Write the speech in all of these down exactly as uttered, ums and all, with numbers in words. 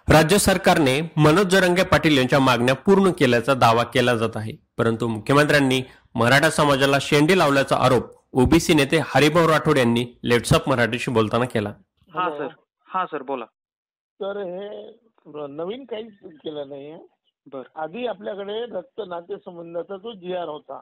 राज्य सरकारने मनोज जरांगे पाटील यांच्या मागण्या पूर्ण केल्याचा दावा केला जात आहे, परंतु मुख्यमंत्र्यांनी मराठा समाजाला शेंडी लावल्याचा आरोप ओबीसी नेते हरिभाऊ राठोड यांनी लेट्सअप मराठीशी बोलताना केला. हा हॅलो. सर हा सर बोला. तर हे नवीन काहीच केलं नाहीये. बर आधी आपल्याकडे रक्त नाते संबंधाचा तो जी आर होता.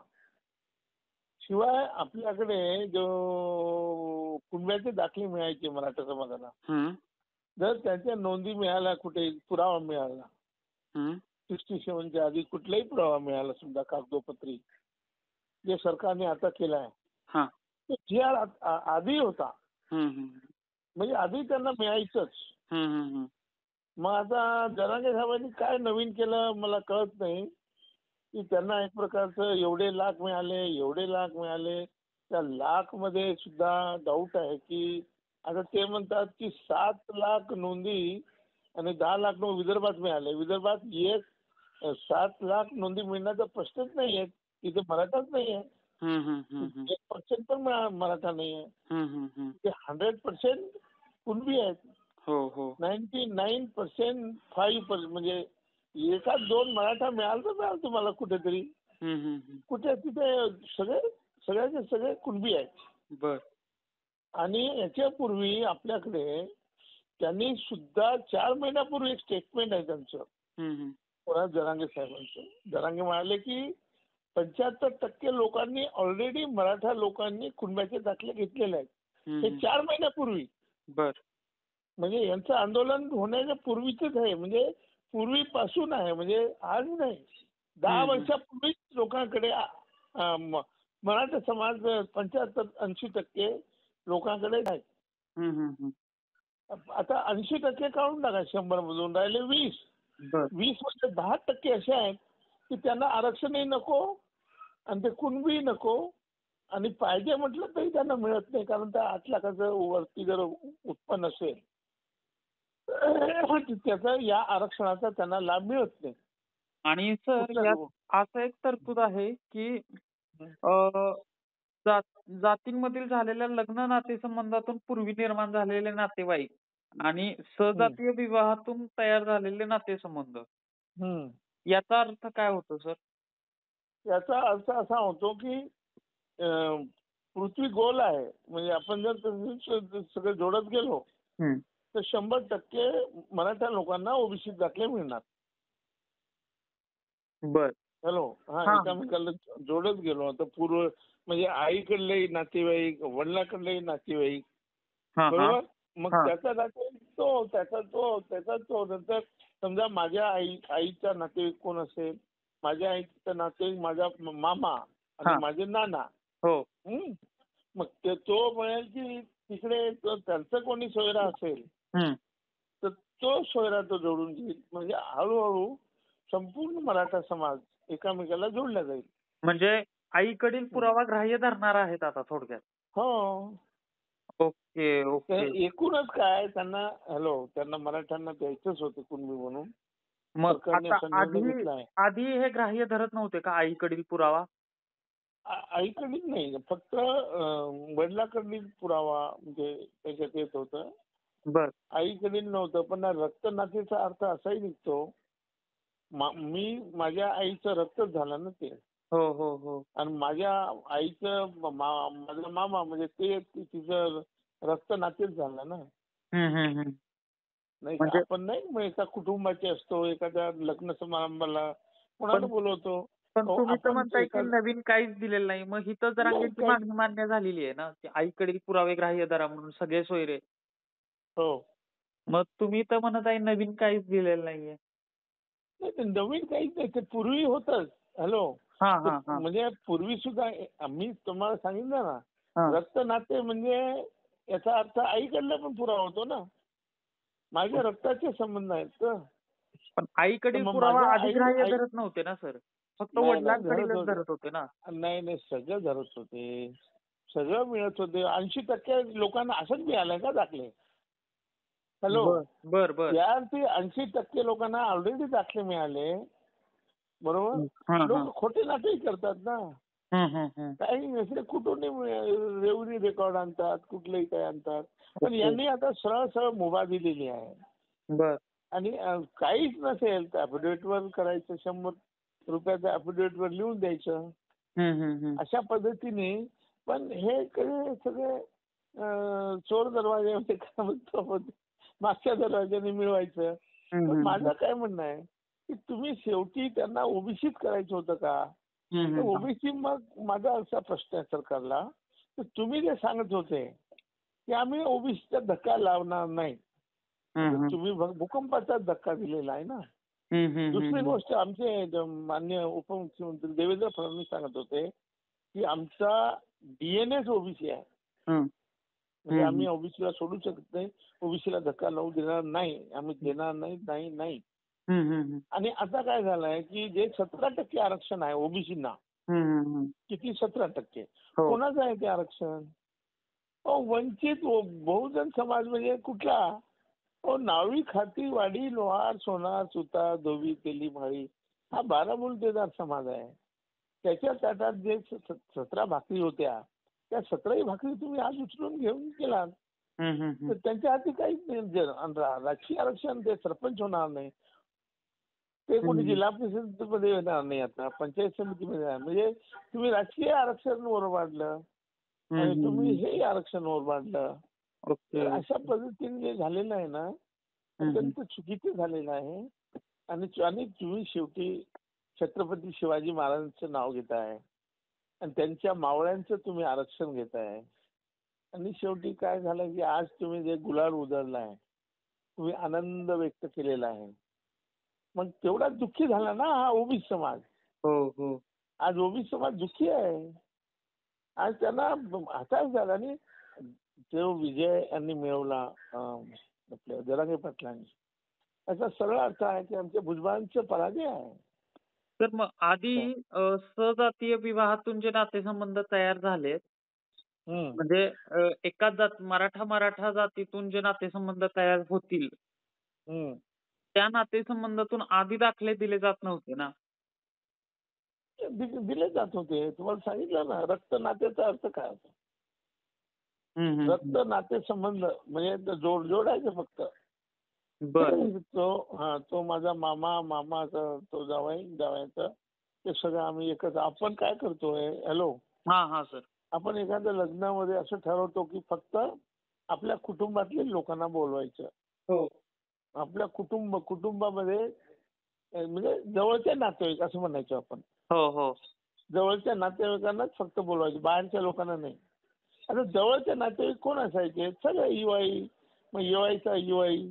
शिवाय आपल्याकडे जो कुटुंबाचे दाखले मिळायचे मराठा समाजाला, हम्म जर त्यांच्या नोंदी मिळाल्या, कुठे पुरावा मिळाला, हम्म सिक्स्टी सेव्हनच्या आधी कुठलाही पुरावा मिळाला सुद्धा कागदोपत्री, जे सरकारने आता केलाय, हा तो जी आर आधी होता. हम्म हम्म म्हणजे आधी त्यांना मिळायचंच. हम्म हम्म मग आता जरांगे साहेबांनी काय नवीन केलं मला कळत नाही, की त्यांना एक प्रकारचं एवढे लाख मिळाले, एवढे लाख मिळाले. त्या लाख मध्ये सुद्धा डाऊट आहे की आता ते म्हणतात की सात लाख नोंदी आणि दहा लाख नोंद विदर्भात मिळाले. विदर्भात एक सात लाख नोंदी मिळण्याचा प्रश्नच नाही आहे. तिथे मराठाच नाही आहे. हम्म हम्म हम्म एक पर्सेंट पण मरा- मराठा नाही आहे. हम्म हम्म हम्म ते हंड्रेड पर्सेंट कुणबी आहेत. हो हो ninety nine percent five percent म्हणजे एकाच दोन मराठा मिळाल तर मिळाल तुम्हाला कुठेतरी. हम्म हम्म हम्म कुठे तिथे सगळे सगळ्याचे सगळे कुणबी आहेत. बर आणि याच्यापूर्वी आपल्याकडे त्यांनी सुद्धा चार महिन्यापूर्वी एक स्टेटमेंट आहे त्यांचं, हम्म हम्म कोणा जरांगे साहेबांचं. जरांगे म्हणाले की पंच्याहत्तर टक्के लोकांनी ऑलरेडी मराठा लोकांनी कुणब्याचे दाखले घेतलेले आहेत. हे हम्म चार महिन्यापूर्वी. बर म्हणजे यांचं आंदोलन होण्याच्या पूर्वीचंच आहे. म्हणजे पूर्वीपासून आहे. म्हणजे आज नाही, दहा हम्म. वर्षापूर्वीच लोकांकडे आ- आ- म- मराठा समाज पंच्याहत्तर ऐंशी टक्के लोकांकडे आहे. हम्म हम्म हम्म आता ऐंशी टक्के काढून टाका, शंभर मधून राहिले वीस. बर वीस मध्ये दहा टक्के असे आहेत की त्यांना आरक्षणही नको आणि ते कुणबी नको, आणि पाहिजे म्हटलं तरी त्यांना मिळत नाही, कारण त्या आठ लाखाचं वरती जर उत्पन्न असेल त्याचा या आरक्षणाचा त्यांना लाभ मिळत नाही. आणि सर कुठल्या यात लो- असं एक तरतूद आहे की अ, जात- जातींमधील झालेल्या लग्न नातेसंबंधातून पूर्वी निर्माण झालेले नातेवाईक आणि सजातीय विवाहातून तयार झालेले नातेसंबंध, हम्म. याचा अर्थ काय होतो सर? याचा अर्थ असा होतो की अं, पृथ्वी गोल आहे. म्हणजे आपण जर तसं सगळं जोडत गेलो हम्म. तर शंभर टक्के मराठा लोकांना ओबीसी दाखले मिळणार. बर हॅलो. हा, हा. एकामेकाला जोडत गेलो तर पूर्व म्हणजे आईकडले नातेवाईक, वडिलाकडले नातेवाईक, हा हा बरोबर. मग हा. त्याचा नातेवाईक तो, त्याचा तो, त्याचा तो. नंतर समजा माझ्या आई आईचा नातेवाईक कोण असेल, माझ्या आईचा नातेवाईक माझा मामा हा. आणि माझे नाना. हो हम्म. मग ते तो म्हणेल की तिकडे तो त्यांचं कोणी सोयरा असेल हम्म. तर तो सोयरा तो जोडून घेईल. म्हणजे हळूहळू संपूर्ण मराठा समाज एकामेकाला जोडला जाईल. म्हणजे आईकडील पुरावा ग्राह्य धरणार आहेत आता थोडक्यात. हो. Okay okay. तर एकूणच काय त्यांना हॅलो त्यांना मराठ्यांना द्यायचंच होतं कुणबी म्हणून. मग सरकारने आता असा निर्णय आधी घेतला आहे. आधी हे ग्राह्य धरत नव्हते का आईकडील पुरावा? आ- आईकडील नाही, फक्त अं, वडिलाकडील पुरावा म्हणजे त्याच्यात येत होतं. बर आईकडील नव्हतं. पण रक्त नातेचा अर्थ असाही निघतो, मा- मी माझ्या आईचं रक्तच झालं ना ते. हो हो हो. आणि माझ्या आईचं मा- माझा मामा म्हणजे ते ति- तिचं रक्त नातेच झालं ना. हम्म हम्म हम्म. नाही का? म्हणजे आपण नाही मग एका कुटुंबाचे असतो, एखाद्या लग्न समारंभाला कोणाला पण बोलवतो. पण हो, तुम्ही तर आपण म्हणताय की एका नवीन काहीच दिलेलं नाही. मग ही तर नाही जरांगेंची काही मागणी मान्य झालेली आहे ना की आईकडील पुरावे ग्राह्य धरा म्हणून सगळे सोयरे. हो. मग तुम्ही तर म्हणत आहे नवीन काहीच दिलेलं नाहीये. नाही ते नवीन काहीच नाही, ते पूर्वी होतच. हॅलो. हा ते हा हा म्हणजे पूर्वी सुद्धा आम्ही तुम्हाला सांगितलं ना, हा. रक्त नाते म्हणजे याचा अर्थ आईकडला पण पुरावा होतो ना. माझ्या रक्ताचे संबंध आहेत तर. पण तर आईकडील मग पुरावा माझ्या आधी आई ग्राह्य आई धरत नव्हते ना सर, फक्त नाही नाही धरत वडिलांकडीलच होते. धरत होते ना. नाही नाही सगळं धरत होते, सगळं मिळत होते. ऐंशी टक्के लोकांना असंच मिळालंय का दाखले? हॅलो. बर बर बर. यार ते ऐंशी टक्के लोकांना ऑलरेडी दाखले मिळाले, बरोबर. हा हा. लोक खोटे नाटकही करतात ना. हम्म हम्म हम्म. काही नसले कुठून रेव्हन्यू रेकॉर्ड आणतात, कुठलंही काय आणतात. पण ओके. यांनी आता सरळ सरळ मुभा दिलेली आहे. बर आणि अ, काहीच नसेल तर ॲफिडेव्हिटवर करायचं, शंभर रुपयाच्या ॲफिडेव्हिटवर लिहून द्यायचं. हम्म, हम्म, हम्म. अशा पद्धतीने. पण हे क- सगळे अ, चोर दरवाजे म्हणजे काय म्हणतो आपण, मागच्या दरवाज्याने मिळवायचं. हम्म, पण हम्म, माझं काय म्हणणं आहे की तुम्ही शेवटी त्यांना ओबीसीत करायचं होतं का? हम्म, तर हम्म. ओबीसी मग माझा असा प्रश्न आहे सरकारला, तर तुम्ही जे सांगत होते की आम्ही ओबीसीचा धक्का लावणार नाही, हम्म, तर हम्म. तुम्ही भग- भूकंपाचा धक्का दिलेला आहे ना. हम्म, हम्म, दुसरी हम्म. गोष्ट, आमचे ज- माननीय उपमुख्यमंत्री देवेंद्र फडणवीस सांगत होते की आमचा डीएनएच ओबीसी आहे, हम्म. म्हणजे हम्म. आम्ही ओबीसीला सोडू शकत नाही, ओबीसीला धक्का लावू देणार नाही, आम्ही देणार नाही नाही नाही. हम्म, हम्म, आणि आता काय झालंय की जे सतरा टक्के आरक्षण आहे ओबीसीना, हम्म, हम्म, हम्म. किती सतरा टक्के हो. कोणाचं आहे ते आरक्षण? अहो, वंचित व- बहुजन समाज म्हणजे कुठला? अहो, नावी खाती वाडी लोहार सोनार सुतार धोबी तेली माळी हा बारा मुलतेदार समाज आहे. त्याच्या ताटात जे स- स- सतरा भाकरी होत्या त्या सतराही भाकरी तुम्ही आज उचलून घेऊन गेलात. हम्म, हम्म, हम्म. तर त्यांच्या हाती काहीच नाही. जे आणि रा- राजकीय आरक्षण ते सरपंच होणार नाही, ते कोणी हम्म. जिल्हा परिषदेमध्ये येणार नाही, आता पंचायत समितीमध्ये येणार. म्हणजे तुम्ही राजकीय आरक्षण वर वाढलं हम्म, आणि हम्म, तुम्ही हम्म. हे आरक्षण वर वाढलं. ओके. तर अशा पद्धतीने जे झालेलं आहे ना, हम्म, हम्म. अत्यंत चुकीचं झालेलं आहे. आणि आणि तुम्ही शेवटी छत्रपती शिवाजी महाराजांचं नाव घेताय आणि त्यांच्या मावळ्यांचं तुम्ही आरक्षण घेताय. आणि शेवटी काय झालं की आज तुम्ही जे गुलाल उधळलाय, तुम्ही आनंद व्यक्त केलेला आहे, मग तेवढा दुःखी झाला ना हा ओबीसी समाज. हो हो. आज ओबीसी समाज दुःखी आहे. आज त्यांना हताश झाला. आणि जो विजय यांनी मिळवला अं, आपल्या जरांगे पाटलांनी, याचा सरळ अर्थ आहे की आमच्या भुजबळांचं पराजय आहे. तर मग आधी अ, सजातीय विवाहातून जे नातेसंबंध तयार झालेत, हम्म. म्हणजे अ, एकाच जात मराठा मराठा जातीतून जे नातेसंबंध तयार होतील, हम्म. त्या नातेसंबंधातून आधी दाखले दिले जात नव्हते ना. दि- दिले जात होते. तुम्हाला सांगितलं ना, रक्त नात्याचा अर्थ काय होता? हम्म, हम्म, रक्त नाते संबंध म्हणजे ते जोड जोडायचं फक्त. हम्म. बरं. तो हा तो माझा मामा, मामाचा तो जावाई, जावायचा, ते सगळं आम्ही एकच. आपण काय करतोय, हॅलो, हा हा सर. आपण एखाद्या लग्नामध्ये असं ठरवतो की फक्त आपल्या कुटुंबातल्या लोकांना बोलवायचं. हो आपल्या कुटुंब कुटुंबामध्ये अ, म्हणजे जवळचे नातेवाईक असं म्हणायचं आपण. हो हो. जवळच्या नातेवाईकांनाच फक्त बोलवायचे, बाहेरच्या लोकांना नाही. आता जवळचे नातेवाईक कोण असायचे? सगळं युवाई, मग युवाईचा युवाई,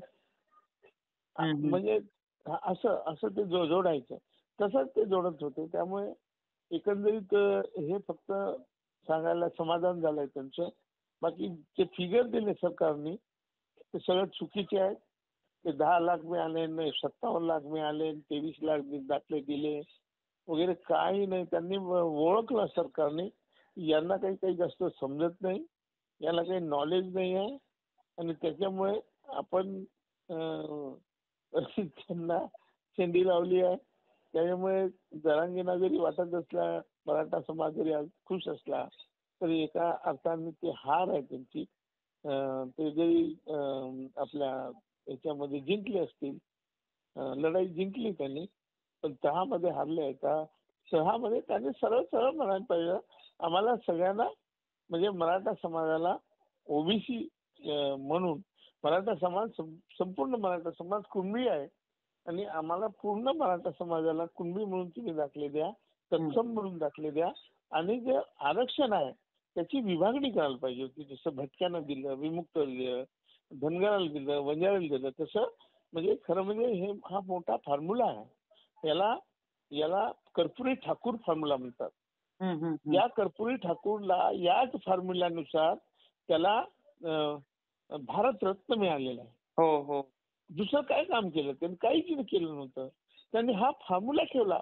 आ- हम्म, हम्म. म्हणजे हा- असं असं ते जो- जोडायचं. तसंच ते जोडत होते. त्यामुळे एकंदरीत अ, हे फक्त सांगायला समाधान झालंय त्यांचं. बाकी जे फिगर दिले सरकारने ते सगळं चुकीचे आहेत. ते दहा लाख मिळाले, नाही सत्तावन्न लाख मिळाले, तेवीस लाख दि- दाखले दिले वगैरे काही नाही. त्यांनी व- ओळखलं सरकारने की यांना काही काही जास्त समजत नाही, याला काही नॉलेज नाही आहे. आणि त्याच्यामुळे आपण अं, त्यांना शेंडी लावली आहे. त्याच्यामुळे जरांगेंना जरी वाटत असला, मराठा समाज जरी आज खुश असला, तरी एका अर्थाने ते हार आहे त्यांची. अं, ते जरी अं, आपल्या याच्यामध्ये जिंकले असतील, अं, लढाई जिंकली त्यांनी, पण तहामध्ये हारले आहे का? तहामध्ये त्यांनी सरळ सरळ म्हणायला पाहिजे, आम्हाला सगळ्यांना म्हणजे मराठा समाजाला ओबीसी म्हणून, मराठा समाज सं- संपूर्ण मराठा समाज कुणबी आहे आणि आम्हाला पूर्ण मराठा समाजाला कुणबी म्हणून तुम्ही दाखले द्या, तत्सम म्हणून दाखले द्या. आणि जे आरक्षण आहे त्याची विभागणी करायला पाहिजे होती. जसं भटक्यांना दिलं, विमुक्त दिलं, धनगराला दिलं, वंजाराला दिलं, तसं म्हणजे खरं म्हणजे हे हा मोठा फॉर्म्युला आहे. याला याला कर्पुरी ठाकूर फॉर्म्युला म्हणतात. हम्म, हम्म, हम्म. या कर्पुरी ठाकूरला याच फॉर्म्युल्यानुसार त्याला अं, भारतरत्न मिळालेला आहे. हो हो. दुसरं काय काम केलं त्यांनी? काहीच केलं नव्हतं. त्यांनी हा फॉर्म्युला ठेवला,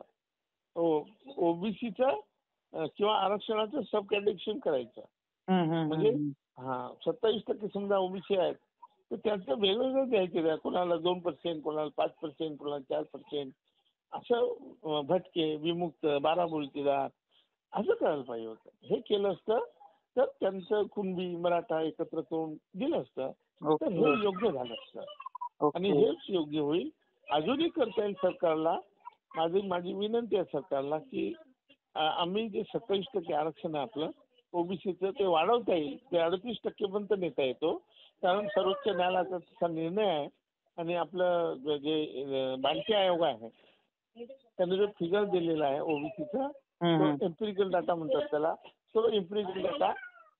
ओबीसीचा किंवा आरक्षणाचं सब कॅटेगरी करायचं. हम्म, हम्म, म्हणजे हम्म. हा सत्तावीस टक्के समजा ओबीसी आहेत, तर त्याचं वेगवेगळं द्यायचं द्या. कोणाला दोन पर्सेंट, कोणाला पाच पर्सेंट, कोणाला चार पर्सेंट, असं अं, भटके, विमुक्त, बारा मुलतीदार असं करायला पाहिजे होतं. हे केलं असतं तर त्यांचं कुणबी मराठा एकत्र करून दिलं असतं, तर हे ओके. योग्य झालं असतं. आणि ओके. हेच योग्य होईल. अजूनही करता येईल सरकारला. माझी माझी विनंती आहे सरकारला की अ, आम्ही जे सत्तावीस टक्के आरक्षण आहे आपलं ओबीसीचं ते वाढवता येईल. ते अडतीस टक्के पर्यंत नेता येतो. कारण सर्वोच्च न्यायालयाचा तसा निर्णय आहे आणि आपलं जे जे बांके आयोग आहे त्यांनी जो फिगर दिलेला आहे ओबीसीचा हम्म, तो हम्म. एम्पिरिकल डाटा म्हणतात त्याला. तो एम्पिरिकल डाटा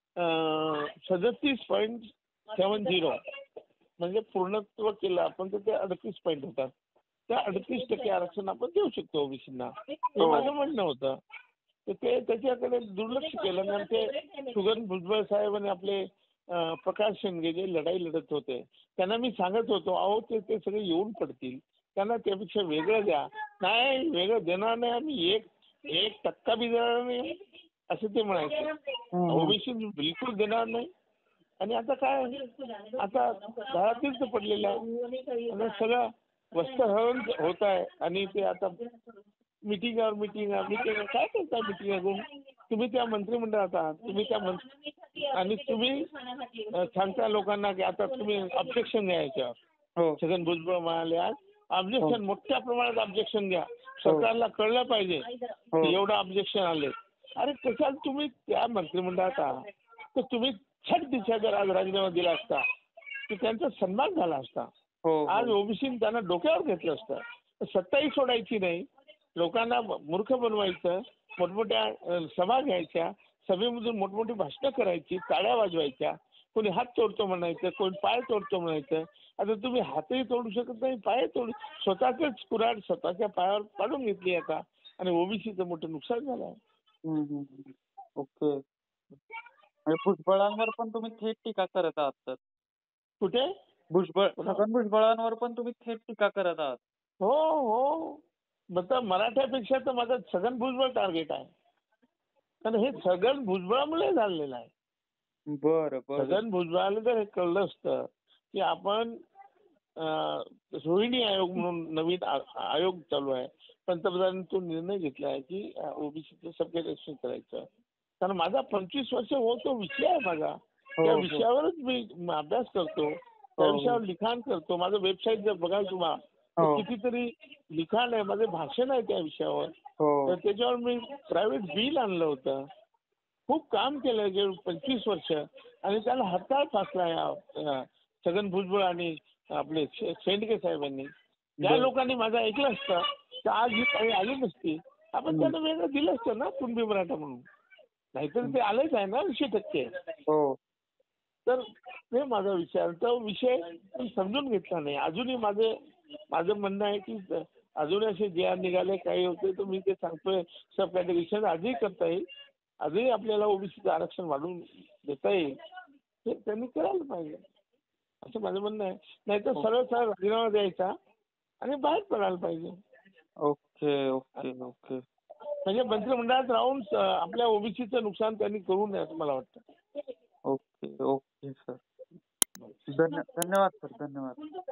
सदतीस पॉईंट सेवन झिरो म्हणजे पूर्णत्व केलं आपण तर ते अडतीस पॉईंट होतात. त्या अडतीस टक्के आरक्षण आपण देऊ शकतो ओबीसींना हे हो. माझं म्हणणं होतं. तर ते त्याच्याकडे दुर्लक्ष केलं आणि ते छगन भुजबळ साहेब आणि आपले अं, प्रकाश शेंडगे जे लढाई लढत होते त्यांना मी सांगत होतो अहो ते ते सगळे येऊन पडतील त्यांना त्यापेक्षा वेगळं द्या. नाही वेगळं देणार नाही आम्ही एक एक टक्का बी देणार नाही असं ते म्हणायचे. हम्म, हम्म. ओबीसी बिलकुल देणार नाही. आणि आता काय आता घरातीच पडलेलं आहे आणि सगळं वस्त्रहरण होत आहे आणि ते आता मिटिंगवर मिटिंग मिटिंग काय करताय मिटिंग अजून तुम्ही त्या मंत्रिमंडळात आहात तुम्ही त्या मंत्री आणि तुम्ही अ, सांगता लोकांना की आता तुम्ही ऑब्जेक्शन घ्या याच्यावर. हो. छगन भुजबळ म्हणाले आज ऑब्जेक्शन मोठ्या प्रमाणात ऑब्जेक्शन घ्या. सरकारला कळलं पाहिजे हो. की एवढं ऑब्जेक्शन आले. अरे कशाला तुम्ही त्या मंत्रिमंडळात आहात तर तुम्ही छट दिशा जर आज राजीनामा दिला असता तर त्यांचा सन्मान झाला असता. हो. आज ओबीसी त्यांना डोक्यावर घेतलं असतं. सत्ताही सोडायची नाही. लोकांना मूर्ख बनवायचं. मोठमोठ्या अ, सभा घ्यायच्या. सभेमधून मोठमोठी भाषणं करायची. टाळ्या वाजवायच्या. कोणी हात तोडतो म्हणायचं कोणी पाय तोडतो म्हणायचं. आता तुम्ही हातही तोडू शकत नाही पाय तोडू स्वतःच कुऱ्हाड स्वतःच्या पायावर पाडून घेतली आता आणि ओबीसीचं मोठं नुकसान झालं आहे. हम्म, हम्म, हम्म. ओके. म्हणजे भुजबळांवर पण तुम्ही थेट टीका करत आहात तर कुठे भुजबळ पुन्हा? छगन भुजबळांवर पण तुम्ही थेट टीका करत आहात. हो हो मतलब मराठ्यापेक्षा तर माझं छगन भुजबळ टार्गेट आहे. कारण हे छगन भुजबळामुळे झालेलं आहे. बरं बरं. छगन भुजबळाला जर हे कळलं असतं की आपण अं, रोहिणी आयोग म्हणून नवीन आ- आयोग चालू आहे. पंतप्रधानांनी तो निर्णय घेतला आहे की ओबीसीचं सबकेटेशन करायचं. कारण माझा पंचवीस वर्ष हो तो विषय आहे माझा. हो, त्या हो. विषयावरच मी म- अभ्यास करतो. त्या हो, विषयावर लिखाण करतो. माझं वेबसाईट जर बघाल तुम्हाला तर हो. कितीतरी लिखाण आहे माझे भाषण आहे त्या विषयावर. हो. तर त्याच्यावर मी प्रायव्हेट बिल आणलं होतं. खूप काम केलं गेली पंचवीस वर्ष आणि त्याला हरताळ फासला या अं, छगन भुजबळ आणि आपले शे- शेंडगे साहेबांनी. ज्या बरं. लोकांनी माझं ऐकलं असतं तर आज ही काही आली नसती. आपण हम्म. त्यांना वेगळं दिलं असतं ना कुणबी मराठा म्हणून. नाहीतर ते आलेच आहे ना ऐंशी टक्के. हो. तर हे माझा विचार तो विषय मी समजून घेतला नाही. अजूनही माझे माझं म्हणणं आहे की अजून असे जे आर निघाले काही होते तर मी ते सांगतोय सब कॅटेगरीशन आजही करता येईल. आजही आपल्याला ओबीसीचं आरक्षण वाढवून देता येईल. हे त्यांनी करायला पाहिजे असं माझं म्हणणं आहे. नाहीतर सरळ सरळ राजीनामा द्यायचा आणि बाहेर पडायला पाहिजे. Okay okay okay. म्हणजे मंत्रिमंडळात राहून स- आपल्या ओबीसीचं नुकसान त्यांनी करू नये असं मला वाटतं. Okay okay sir. धन्य धन्यवाद सर धन्यवाद.